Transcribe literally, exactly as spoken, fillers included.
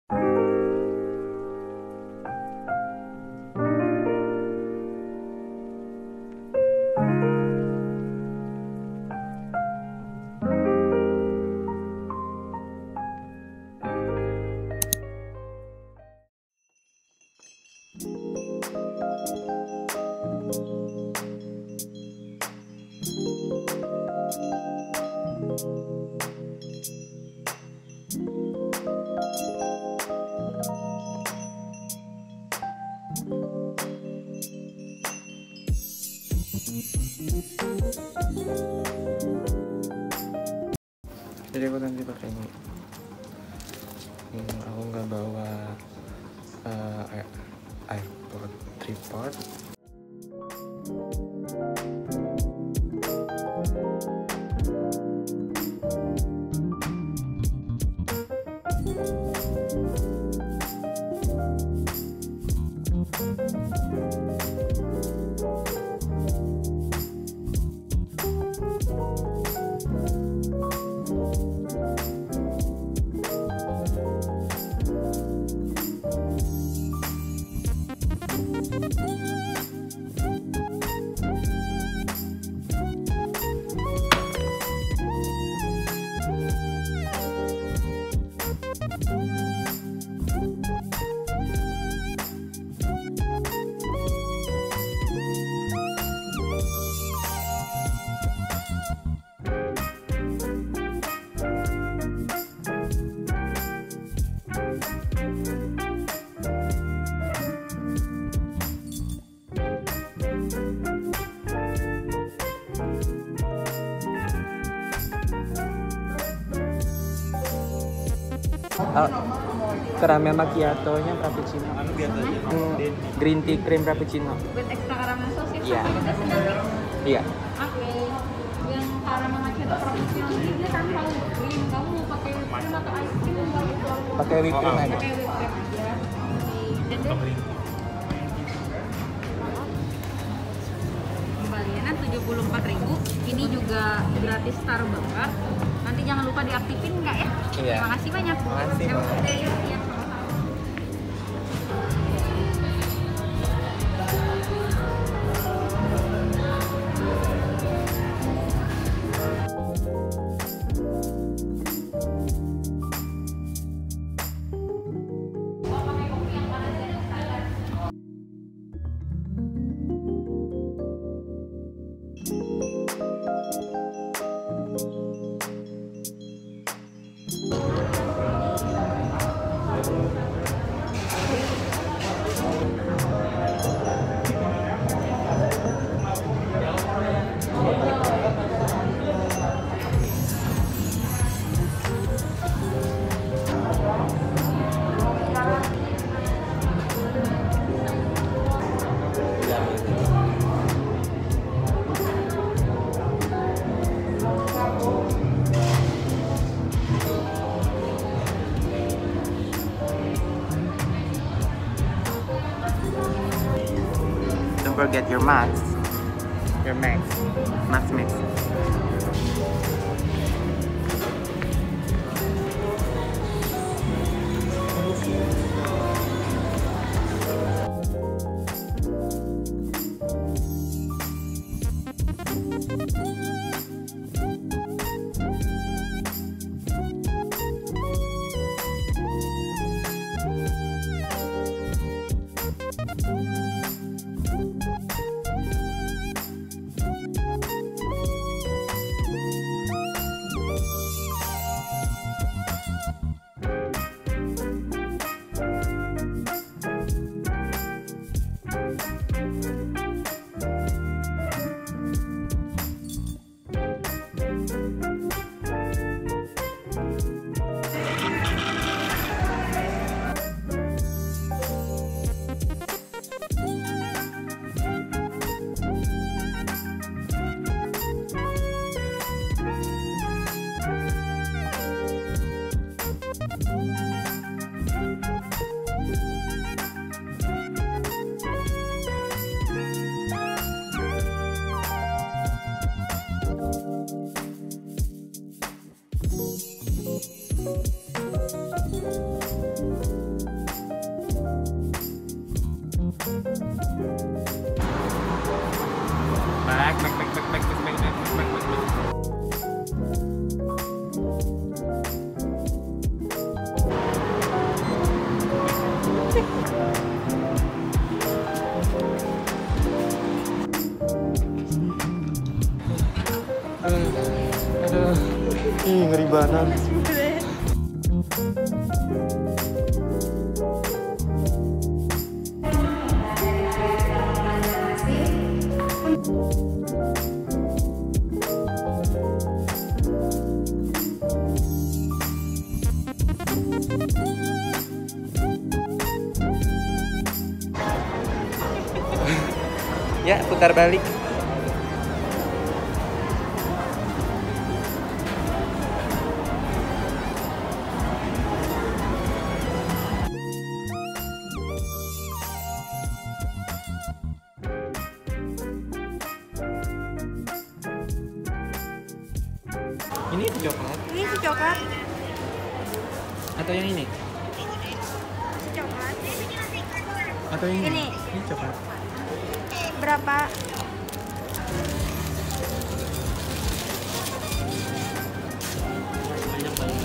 Jadi aku nanti pakai ini. Hmm, aku nggak bawa uh, iPod tripod. Oh, caramel macchiato-nya frappuccino. Anu biasa aja. Hmm, green tea cream frappuccino. With extra caramel sauce ya? Iya. Iya. Oke. Yang caramel macchiato frappuccino ini dia tanpa whipped cream. Kamu mau pakai whipped cream atau ice cream? Pakai whipped cream aja. Pakai whipped cream aja. Dan deh. Kembaliannya tujuh puluh empat ribu. Ini juga gratis Starbucks. Nanti jangan lupa diaktifin nggak ya? Iya. Terima kasih banyak. Terima kasih, Mbak. Iya. Forget your max, your max, max mix. sih? Aduh, ih ngeri banget. Ya, putar balik. Ini coklat Ini si coklat. atau yang ini? Si coklat. Atau yang ini? Ini. Ini coklat. Berapa? Banyak banget.